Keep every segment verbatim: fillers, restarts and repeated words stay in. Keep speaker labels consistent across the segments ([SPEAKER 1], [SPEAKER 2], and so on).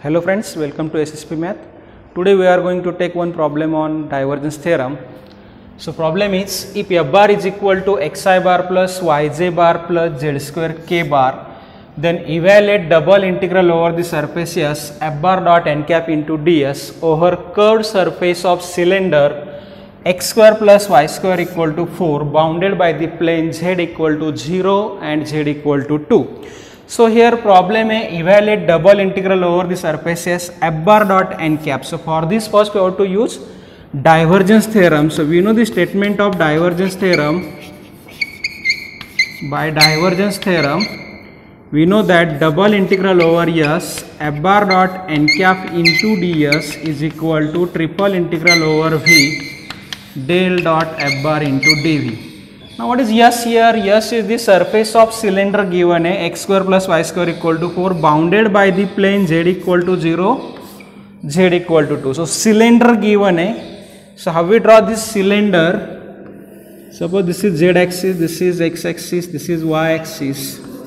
[SPEAKER 1] Hello friends, welcome to S S P Math. Today we are going to take one problem on divergence theorem. So problem is, if f bar is equal to xi bar plus yj bar plus z square k bar, then evaluate double integral over the surface S f bar dot n cap into ds over curved surface of cylinder x square plus y square equal to four bounded by the plane z equal to zero and z equal to two. So here problem है evaluate double integral over the surface S f bar dot n cap. So for this first we have to use divergence theorem. So we know the statement of divergence theorem. By divergence theorem we know that double integral over S f bar dot n cap into ds is equal to triple integral over v del dot f bar into dv. Now what is S here? S is the surface of cylinder given है x square plus y square equal to four bounded by the plane z equal to zero, z equal to two. So cylinder given है. So how we draw this cylinder? Suppose this is z axis, this is x axis, this is y axis,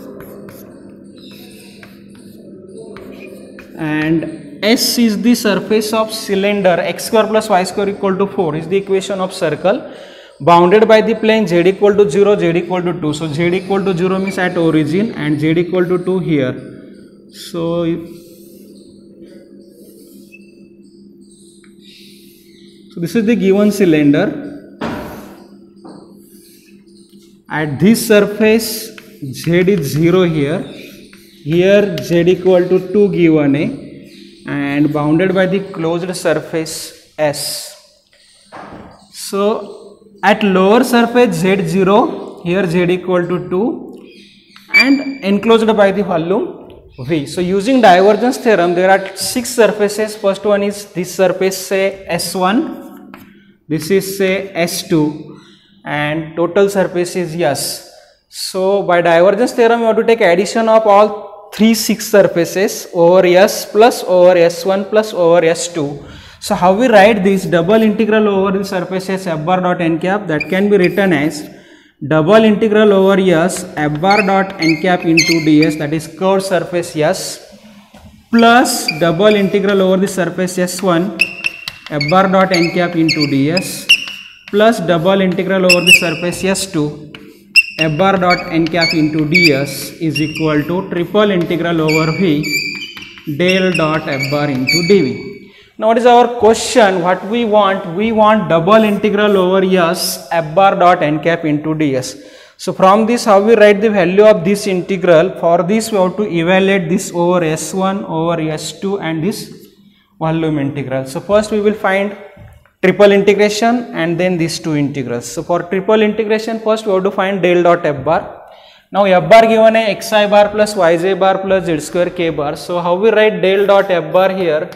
[SPEAKER 1] and S is the surface of cylinder x square plus y square equal to four is the equation of circle bounded by the plane z equal to zero, z equal to two. So z equal to zero means at origin and z equal to two here. So so this is the given cylinder. At this surface z is zero here, here z equal to two given a, and bounded by the closed surface S. So at lower surface z zero, here z equal to two and enclosed by the volume V. So using divergence theorem there are six surfaces. First one is this surface, say S one, this is say S two, and total surface is S. So by divergence theorem you have to take addition of all three six surfaces over S plus over S one plus over S two. So how we write this? Double integral over the surface S f bar dot n cap, that can be written as double integral over S f bar dot n cap into ds, that is curved surface S, plus double integral over the surface S one f bar dot n cap into ds, plus double integral over the surface S two f bar dot n cap into ds is equal to triple integral over v del dot f bar into dv. Now what is our question? What we want? We want double integral over S f bar dot n cap into ds. So from this how we write the value of this integral? For this we have to evaluate this over S one over S two and this volume integral. So first we will find triple integration and then these two integrals. So for triple integration first we have to find del dot f bar. Now f bar given है xi bar plus yj bar plus z square k bar. So how we write del dot f bar here?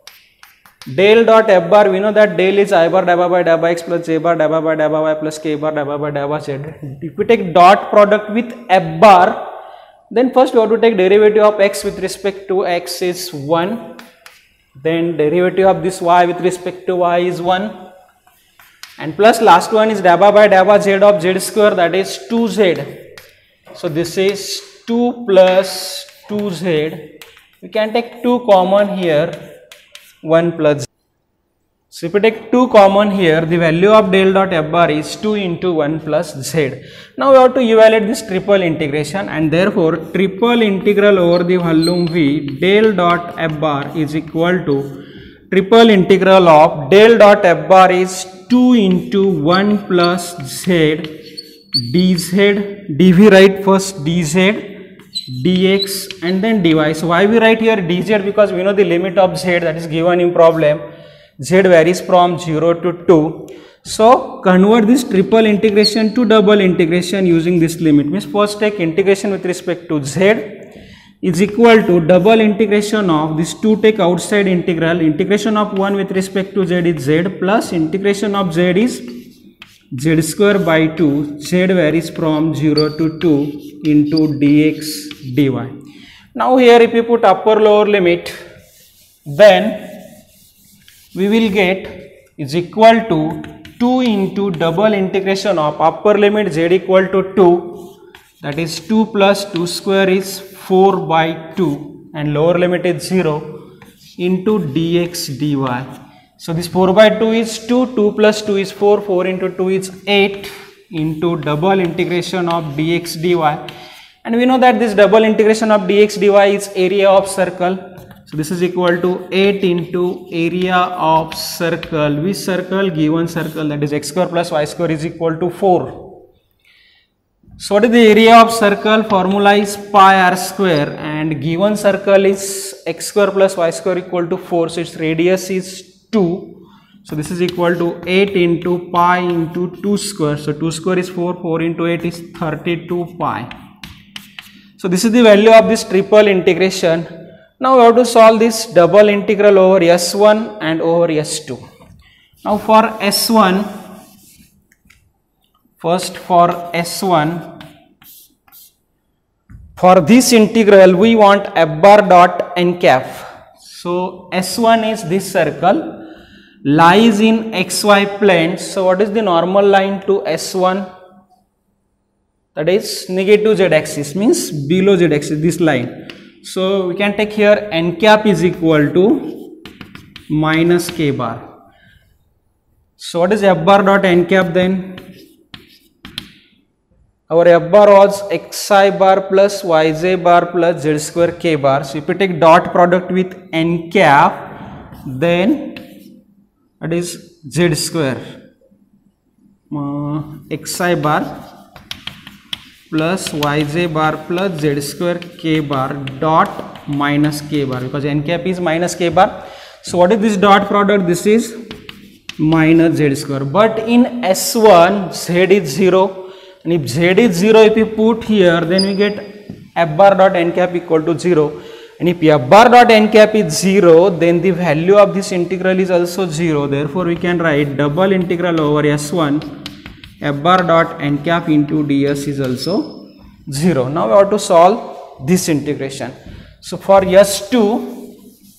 [SPEAKER 1] Del dot f bar, we know that del is I bar dabba by dabba x plus j bar dabba by dabba y plus k bar dabba by dabba z. If we take dot product with f bar, then first we have to take derivative of x with respect to x is one, then derivative of this y with respect to y is one, and plus last one is dabba by dabba z of z square, that is two z. So this is two plus two z. We can take two common here, one plus z. So if we take two common here, the value of del dot f bar is two into one plus z. Now we have to evaluate this triple integration, and therefore triple integral over the volume V del dot f bar is equal to triple integral of del dot f bar is two into one plus z dz, dv, right, first dz, dx and then dy. So why we write here dz? Because we know the limit of z that is given in problem. Z varies from zero to two. So convert this triple integration to double integration using this limit. Means first take integration with respect to z is equal to double integration of this two, take outside integral, integration of one with respect to z is z plus integration of z is z square by two, z varies from zero to two into dx dy. Now here if you put upper lower limit, then we will get is equal to two into double integration of upper limit z equal to two, that is two plus two square is four by two and lower limit is zero. into dx dy. So this four by two is two, two plus two is four, four into two is eight into double integration of dx dy. And we know that this double integration of dx dy is area of circle. So this is equal to eight into area of circle. Which circle? Given circle, that is x square plus y square is equal to four. So what is the area of circle? Formula is pi r square, and given circle is x square plus y square equal to four. So its radius is two. So this is equal to eight into pi into two square. So two square is four, four into eight is thirty-two pi. So this is the value of this triple integration. Now we have to solve this double integral over S one and over S two. Now for S one, first for S one, for this integral we want f bar dot n cap. So S one is this circle, lies in xy plane. So what is the normal line to S one? That is negative z axis, means below z axis, this line. So we can take here n cap is equal to minus k bar. So what is f bar dot n cap then? Our f bar was xi bar plus yj bar plus z square k bar. So if we take dot product with n cap, then that is z square uh, xi bar plus yj bar plus z square k bar dot minus k bar, because n cap is minus k bar. So what is this dot product? This is minus z square. But in S one, z is zero. And if z is zero, if you put here, then we get f bar dot n cap equal to zero. And if f bar dot n cap is zero, then the value of this integral is also zero. Therefore, we can write double integral over S one, f bar dot n cap into ds is also zero. Now we have to solve this integration. So for S two,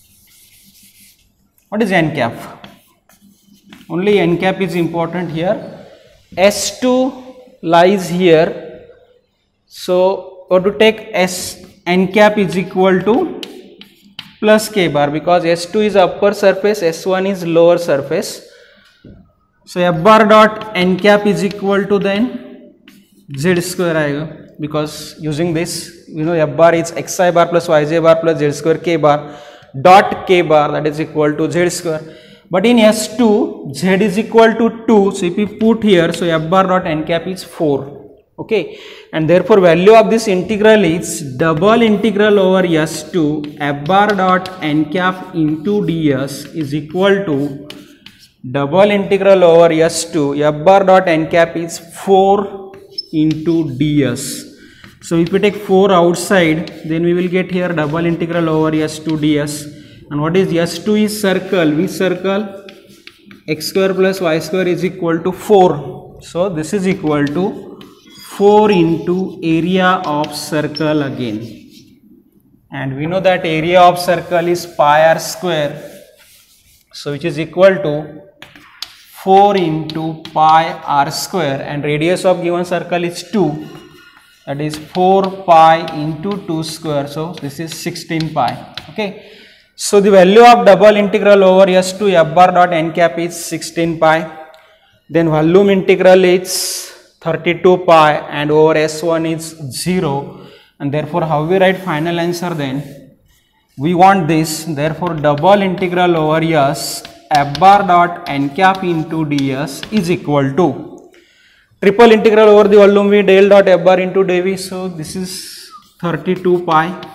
[SPEAKER 1] what is n cap? Only n cap is important here. S two lies here. So we have to take S n cap is equal to plus k bar, because S two is upper surface, S one is lower surface. So f bar dot n cap is equal to then z square aayega, because using this, you know, f bar is xi bar plus yj bar plus z square k bar dot k bar, that is equal to z square. But in S two, z is equal to two. So if we put here, so f bar dot n cap is four. Okay, and therefore value of this integral is double integral over S two f bar dot n cap into ds is equal to double integral over S two f bar dot n cap is four into ds. So if we take four outside, then we will get here double integral over S two ds. And what is S two is circle? Which circle? X square plus y square is equal to four. So this is equal to four into area of circle again. And we know that area of circle is pi r square. So which is equal to four into pi r square, and radius of given circle is two. That is four pi into two square. So this is sixteen pi. Okay. So the value of double integral over S two f bar dot n cap is sixteen pi. Then volume integral is thirty-two pi, and over S one is zero. And therefore how we write final answer then? We want this. Therefore double integral over S f bar dot n cap into ds is equal to triple integral over the volume v del dot f bar into dv. So this is thirty-two pi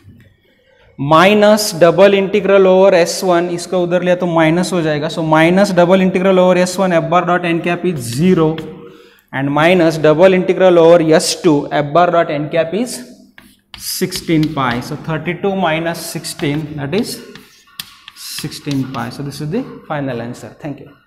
[SPEAKER 1] minus double integral over S one, इसका उधर लिया तो minus हो जाएगा. So minus double integral over S one F bar dot N cap is zero, and minus double integral over S two F bar dot N cap is sixteen pi. So thirty-two minus sixteen, that is sixteen pi. So this is the final answer. Thank you.